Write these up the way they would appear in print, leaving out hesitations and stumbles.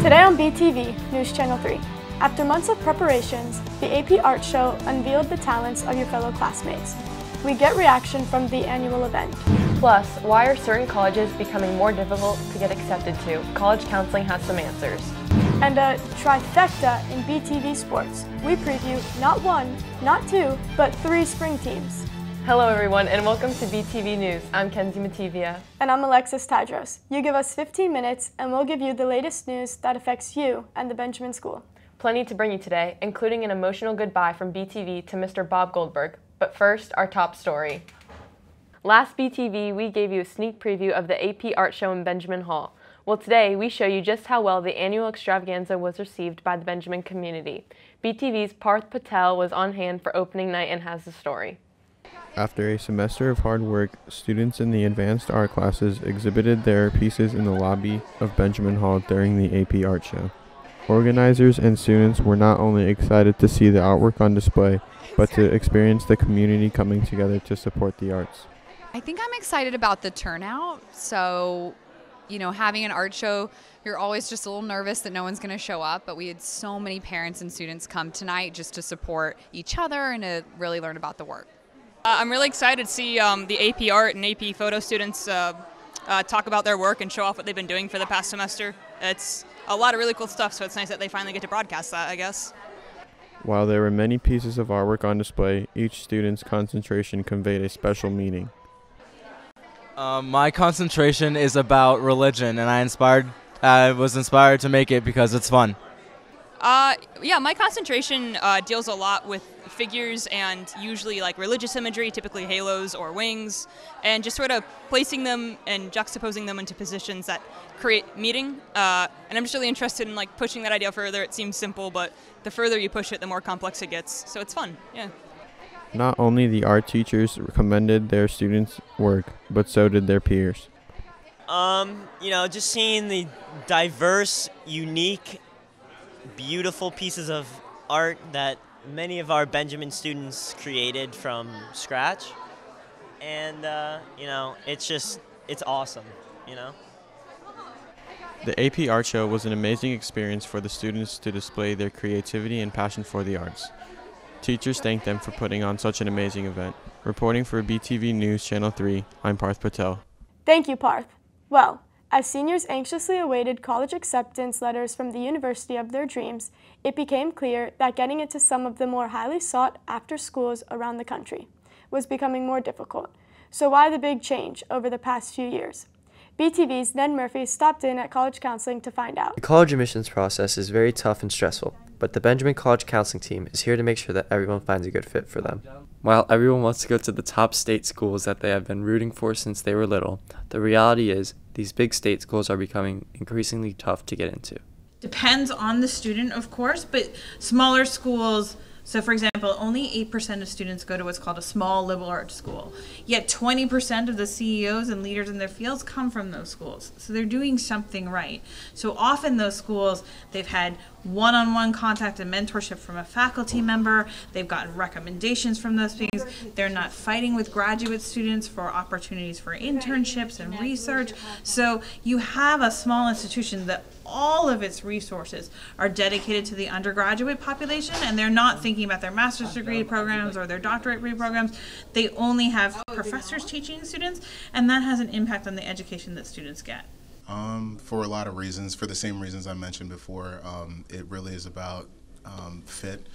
Today on BTV, News Channel 3. After months of preparations, the AP Art Show unveiled the talents of your fellow classmates. We get reaction from the annual event. Plus, why are certain colleges becoming more difficult to get accepted to? College Counseling has some answers. And a trifecta in BTV Sports. We preview not one, not two, but 3 spring teams. Hello everyone and welcome to BTV News. I'm Kenzie Matevia. And I'm Alexis Tadros. You give us 15 minutes and we'll give you the latest news that affects you and the Benjamin School. Plenty to bring you today, including an emotional goodbye from BTV to Mr. Bob Goldberg. But first, our top story. Last BTV, we gave you a sneak preview of the AP Art Show in Benjamin Hall. Well, today we show you just how well the annual extravaganza was received by the Benjamin community. BTV's Parth Patel was on hand for opening night and has the story. After a semester of hard work, students in the advanced art classes exhibited their pieces in the lobby of Benjamin Hall during the AP Art Show. Organizers and students were not only excited to see the artwork on display, but to experience the community coming together to support the arts. I think I'm excited about the turnout. So, having an art show, you're always just a little nervous that no one's going to show up, but we had so many parents and students come tonight just to support each other and to really learn about the work. I'm really excited to see the AP Art and AP Photo students talk about their work and show off what they've been doing for the past semester. It's a lot of really cool stuff, so it's nice that they finally get to broadcast that, I guess. While there were many pieces of artwork on display, each student's concentration conveyed a special meaning. My concentration is about religion, and I was inspired to make it because it's fun. Yeah, my concentration deals a lot with figures and usually like religious imagery, typically halos or wings, and just sort of placing them and juxtaposing them into positions that create meaning. And I'm just really interested in like pushing that idea further. It seems simple, but the further you push it, the more complex it gets. So it's fun, yeah. Not only the art teachers commended their students' work, but so did their peers. Just seeing the diverse, unique, beautiful pieces of art that many of our Benjamin students created from scratch. And, it's awesome, The AP Art Show was an amazing experience for the students to display their creativity and passion for the arts. Teachers thanked them for putting on such an amazing event. Reporting for BTV News Channel 3, I'm Parth Patel. Thank you, Parth. Well, as seniors anxiously awaited college acceptance letters from the university of their dreams, it became clear that getting into some of the more highly sought-after schools around the country was becoming more difficult. So why the big change over the past few years? BTV's Ned Murphy stopped in at College Counseling to find out. The college admissions process is very tough and stressful, but the Benjamin College Counseling team is here to make sure that everyone finds a good fit for them. While everyone wants to go to the top state schools that they have been rooting for since they were little, the reality is these big state schools are becoming increasingly tough to get into. Depends on the student, of course, but smaller schools, so for example, only 8% of students go to what's called a small liberal arts school. Yet 20% of the CEOs and leaders in their fields come from those schools. So they're doing something right. So often those schools, they've had one-on-one contact and mentorship from a faculty member. They've gotten recommendations from those things. They're not fighting with graduate students for opportunities for internships and research. So you have a small institution that all of its resources are dedicated to the undergraduate population, and they're not thinking about their master's degree programs or their doctorate degree programs. They only have professors teaching students, and that has an impact on the education that students get. For a lot of reasons, for the same reasons I mentioned before, it really is about fit.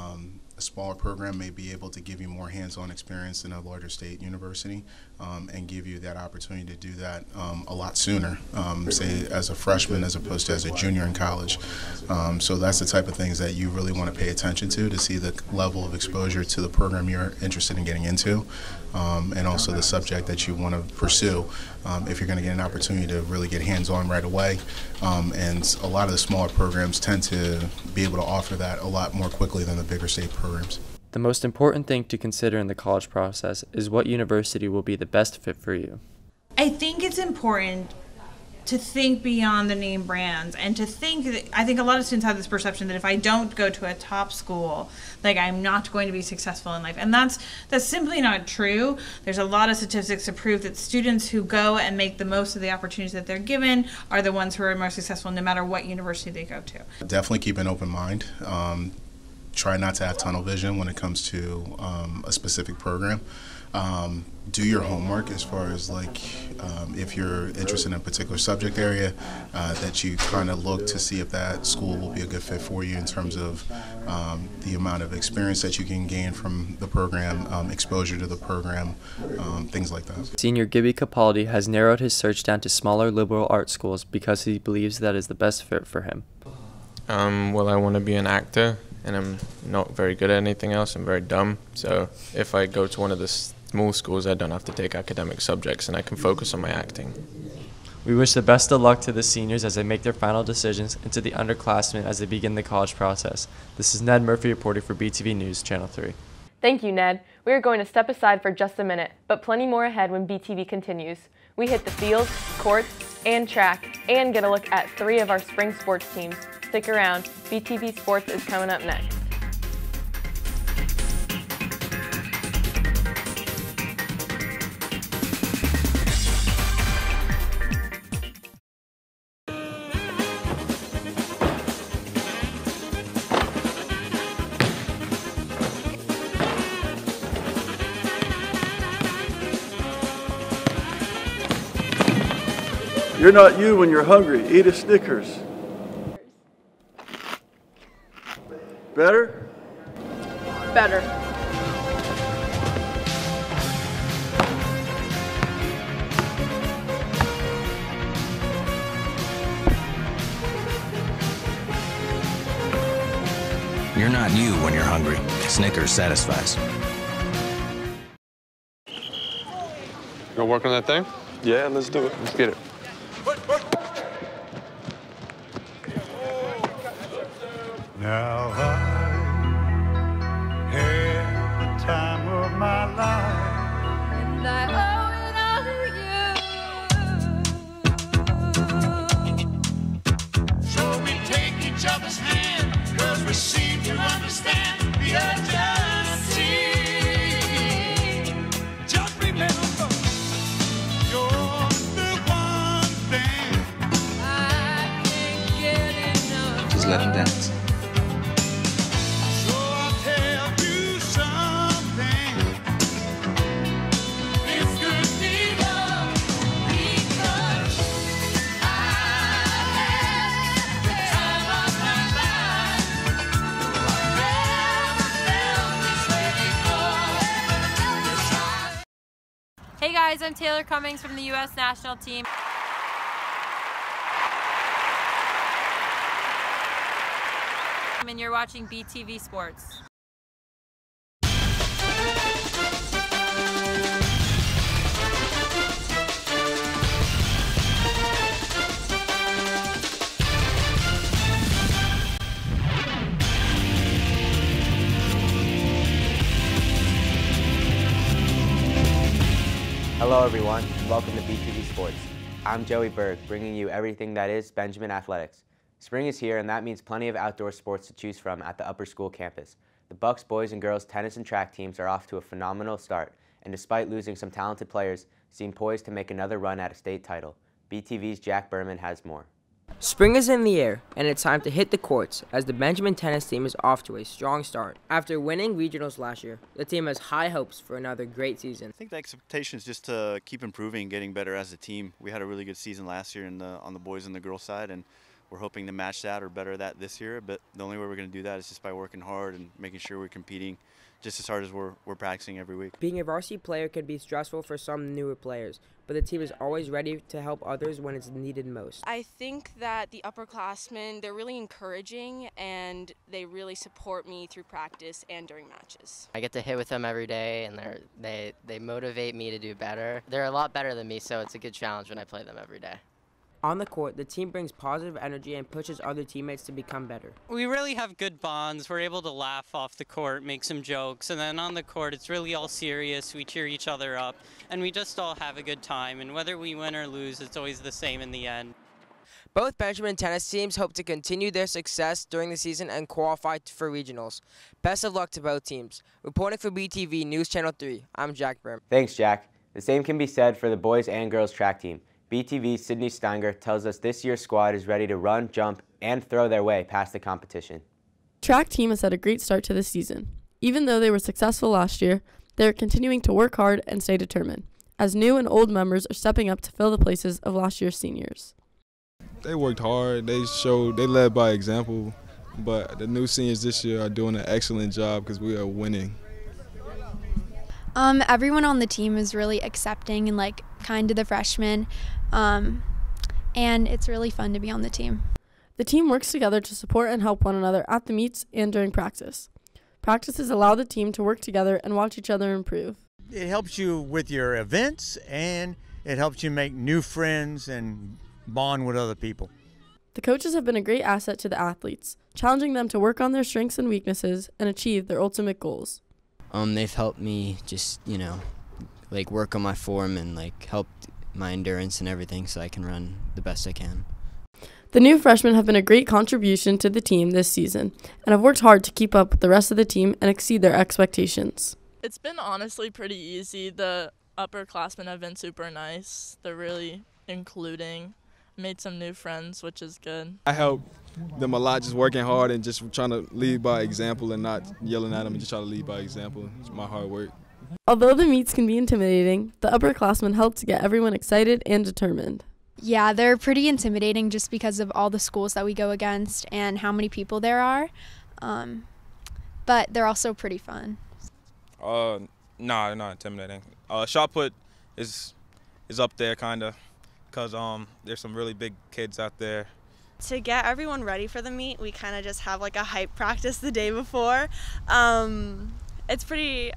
A smaller program may be able to give you more hands-on experience than a larger state university and give you that opportunity to do that a lot sooner, say as a freshman as opposed to as a junior in college. So that's the type of things that you really want to pay attention to see the level of exposure to the program you're interested in getting into, and also the subject that you want to pursue if you're going to get an opportunity to really get hands-on right away. And a lot of the smaller programs tend to be able to offer that a lot more quickly than the bigger state programs. The most important thing to consider in the college process is what university will be the best fit for you. I think it's important to think beyond the name brands and to think that, I think a lot of students have this perception that if I don't go to a top school, like I'm not going to be successful in life. And that's simply not true. There's a lot of statistics to prove that students who go and make the most of the opportunities that they're given are the ones who are most successful no matter what university they go to. Definitely keep an open mind. Try not to have tunnel vision when it comes to a specific program. Do your homework as far as if you're interested in a particular subject area, that you kind of look to see if that school will be a good fit for you in terms of the amount of experience that you can gain from the program, exposure to the program, things like that. Senior Gibby Capaldi has narrowed his search down to smaller liberal arts schools because he believes that is the best fit for him. Well, I want to be an actor, and I'm not very good at anything else. I'm very dumb. So if I go to one of the small schools, I don't have to take academic subjects, and I can focus on my acting. We wish the best of luck to the seniors as they make their final decisions and to the underclassmen as they begin the college process. This is Ned Murphy reporting for BTV News, Channel 3. Thank you, Ned. We are going to step aside for just a minute, but plenty more ahead when BTV continues. We hit the field, courts, and track, and get a look at 3 of our spring sports teams. Stick around, BTV Sports is coming up next. You're not you when you're hungry. Eat a Snickers. Better? Better. You're not you when you're hungry. Snickers satisfies. Gonna work on that thing? Yeah, let's do it. Let's get it. Now I had the time of my life, and I owe it all to you. So we take each other's hand, 'cause we seem to understand the urgency. Just remember, you're the one thing I can't get enough. Just let him dance. Hey guys, I'm Taylor Cummings from the U.S. national team. And you're watching BTV Sports. Hello everyone, and welcome to BTV Sports. I'm Joey Berg, bringing you everything that is Benjamin Athletics. Spring is here, and that means plenty of outdoor sports to choose from at the upper school campus. The Bucks boys and girls tennis and track teams are off to a phenomenal start, and despite losing some talented players, seem poised to make another run at a state title. BTV's Jack Berman has more. Spring is in the air, and it's time to hit the courts as the Benjamin tennis team is off to a strong start. After winning regionals last year, the team has high hopes for another great season. I think the expectation is just to keep improving and getting better as a team. We had a really good season last year on the boys and the girls side, and we're hoping to match that or better that this year. But the only way we're going to do that is just by working hard and making sure we're competing just as hard as we're practicing every week. Being a varsity player can be stressful for some newer players, but the team is always ready to help others when it's needed most. I think that the upperclassmen, they're really encouraging and they really support me through practice and during matches. I get to hit with them every day, and they motivate me to do better. They're a lot better than me, so it's a good challenge when I play them every day. On the court, the team brings positive energy and pushes other teammates to become better. We really have good bonds. We're able to laugh off the court, make some jokes, and then on the court it's really all serious. We cheer each other up, and we just all have a good time, and whether we win or lose, it's always the same in the end. Both Benjamin tennis teams hope to continue their success during the season and qualify for regionals. Best of luck to both teams. Reporting for BTV News Channel 3, I'm Jack Brim. Thanks, Jack. The same can be said for the boys and girls track team. BTV's Sydney Steinger tells us this year's squad is ready to run, jump, and throw their way past the competition. Track team has had a great start to the season. Even though they were successful last year, they are continuing to work hard and stay determined, as new and old members are stepping up to fill the places of last year's seniors. They worked hard. They led by example, but the new seniors this year are doing an excellent job because we are winning. Everyone on the team is really accepting and kind to the freshmen, and it's really fun to be on the team. The team works together to support and help one another at the meets and during practice. Practices allow the team to work together and watch each other improve. It helps you with your events, and it helps you make new friends and bond with other people. The coaches have been a great asset to the athletes, challenging them to work on their strengths and weaknesses and achieve their ultimate goals. They've helped me just, work on my form and helped my endurance and everything so I can run the best I can. The new freshmen have been a great contribution to the team this season and have worked hard to keep up with the rest of the team and exceed their expectations. It's been honestly pretty easy. The upperclassmen have been super nice. They're really including. Made some new friends, which is good. I help them a lot, just working hard and just trying to lead by example and not yelling at them and just try to lead by example. It's my hard work. Although the meets can be intimidating, the upperclassmen help to get everyone excited and determined. Yeah, they're pretty intimidating just because of all the schools that we go against and how many people there are, but they're also pretty fun. Nah, they're not intimidating. Shot put is up there kind of, because there's some really big kids out there. To get everyone ready for the meet, we kind of just have a hype practice the day before. It's pretty,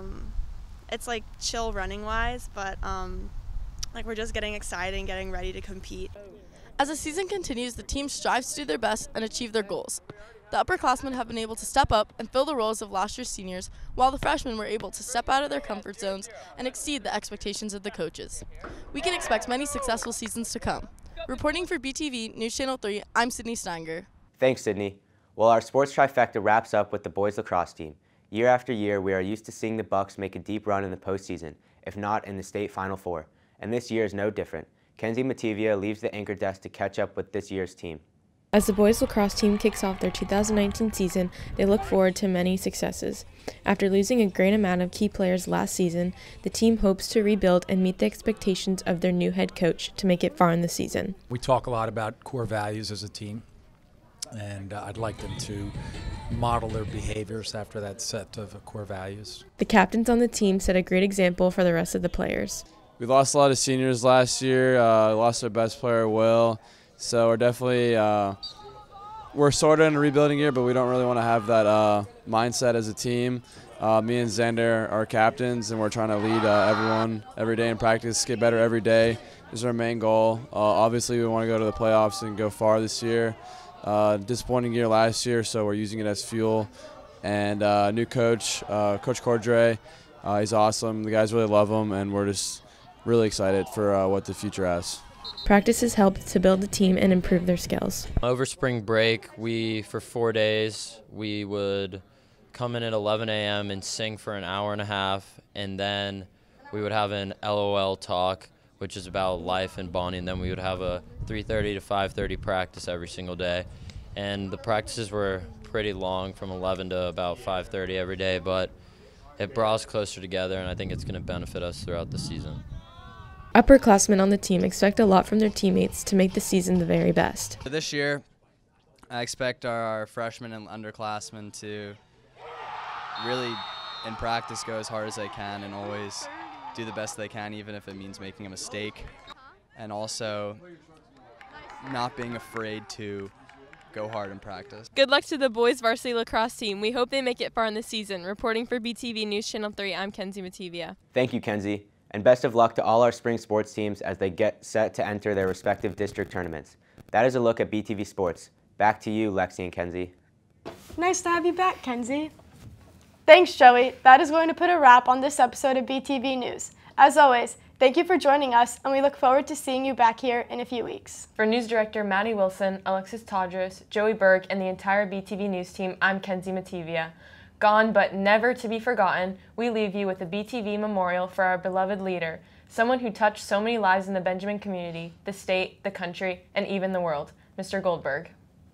it's chill running wise, but we're just getting excited and getting ready to compete. As the season continues, the team strives to do their best and achieve their goals. The upperclassmen have been able to step up and fill the roles of last year's seniors, while the freshmen were able to step out of their comfort zones and exceed the expectations of the coaches. We can expect many successful seasons to come. Reporting for BTV News Channel 3, I'm Sydney Steinger. Thanks, Sydney. Well, our sports trifecta wraps up with the boys lacrosse team. Year after year, we are used to seeing the Bucks make a deep run in the postseason, if not in the state Final Four, and this year is no different. Kenzie Matevia leaves the anchor desk to catch up with this year's team. As the boys lacrosse team kicks off their 2019 season, they look forward to many successes. After losing a great amount of key players last season, the team hopes to rebuild and meet the expectations of their new head coach to make it far in the season. We talk a lot about core values as a team, and I'd like them to model their behaviors after that set of core values. The captains on the team set a great example for the rest of the players. We lost a lot of seniors last year, lost our best player, Will. So we're definitely, we're sort of in a rebuilding year, but we don't really want to have that mindset as a team. Me and Xander are captains, and we're trying to lead everyone every day in practice, get better every day. This is our main goal. Obviously, we want to go to the playoffs and go far this year. Disappointing year last year, so we're using it as fuel. And new coach, Coach Cordray, he's awesome. The guys really love him, and we're just really excited for what the future has. Practices helped to build the team and improve their skills. Over spring break, for 4 days, we would come in at 11 a.m. and sing for an hour and a half, and then we would have an LOL talk, which is about life and bonding. Then we would have a 3:30 to 5:30 practice every single day. And the practices were pretty long, from 11 to about 5:30 every day, but it brought us closer together, and I think it's going to benefit us throughout the season. Upperclassmen on the team expect a lot from their teammates to make the season the very best. This year, I expect our freshmen and underclassmen to really, in practice, go as hard as they can and always do the best they can, even if it means making a mistake. And also, not being afraid to go hard in practice. Good luck to the boys varsity lacrosse team. We hope they make it far in the season. Reporting for BTV News Channel 3, I'm Kenzie Matevia. Thank you, Kenzie. And best of luck to all our spring sports teams as they get set to enter their respective district tournaments. That is a look at BTV Sports. Back to you, Lexi and Kenzie. Nice to have you back, Kenzie. Thanks, Joey. That is going to put a wrap on this episode of BTV News. As always, thank you for joining us, and we look forward to seeing you back here in a few weeks. For News Director Maddie Wilson, Alexis Tadros, Joey Berg, and the entire BTV News team, I'm Kenzie Matevia. Gone but never to be forgotten, we leave you with a BTV memorial for our beloved leader, someone who touched so many lives in the Benjamin community, the state, the country, and even the world, Mr. Goldberg.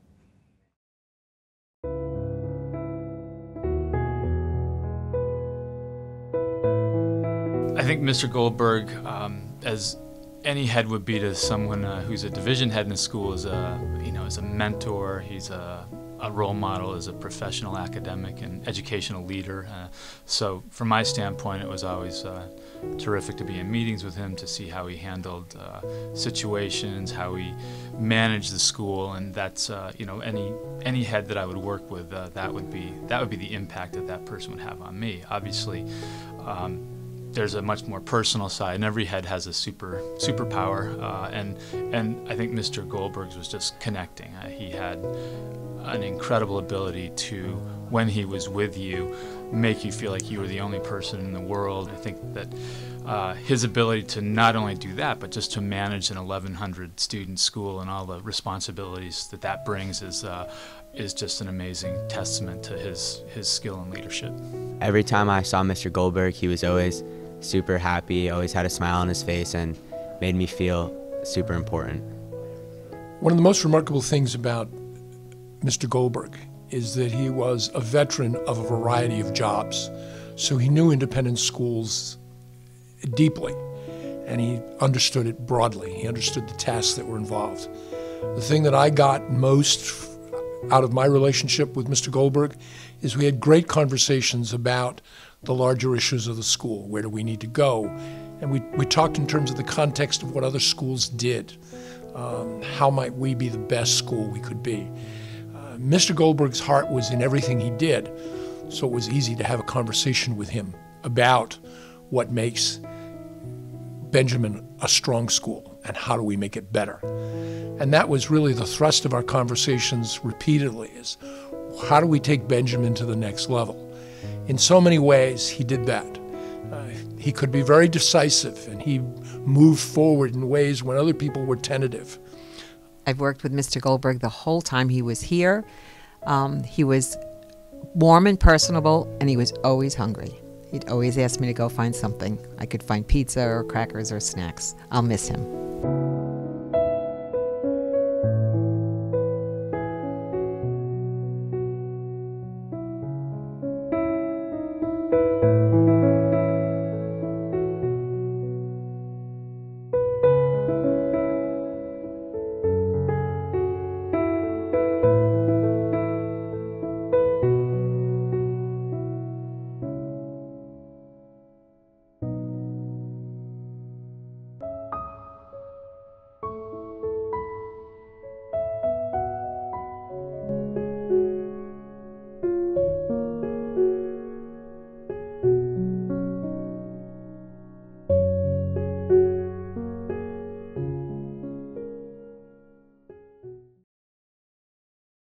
I think Mr. Goldberg, as any head would be to someone who's a division head in the school, is a mentor. He's a role model, as a professional academic and educational leader. So from my standpoint, it was always terrific to be in meetings with him, to see how he handled situations, how he managed the school, and that's any head that I would work with, that would be the impact that person would have on me. Obviously, there's a much more personal side, and every head has a superpower, and I think Mr. Goldberg's was just connecting. He had an incredible ability to, when he was with you, make you feel like you were the only person in the world. I think that his ability to not only do that, but just to manage an 1,100 student school and all the responsibilities that brings is just an amazing testament to his skill and leadership. Every time I saw Mr. Goldberg, he was always super happy, always had a smile on his face, and made me feel super important. One of the most remarkable things about Mr. Goldberg is that he was a veteran of a variety of jobs. So he knew independent schools deeply, and he understood it broadly. He understood the tasks that were involved. The thing that I got most out of my relationship with Mr. Goldberg is we had great conversations about the larger issues of the school. Where do we need to go? And we talked in terms of the context of what other schools did. How might we be the best school we could be? Mr. Goldberg's heart was in everything he did, so it was easy to have a conversation with him about what makes Benjamin a strong school and how do we make it better. And that was really the thrust of our conversations repeatedly, is how do we take Benjamin to the next level? In so many ways, he did that. He could be very decisive, and he moved forward in ways when other people were tentative. I've worked with Mr. Goldberg the whole time he was here. He was warm and personable, and he was always hungry. He'd always ask me to go find something. I could find pizza or crackers or snacks. I'll miss him.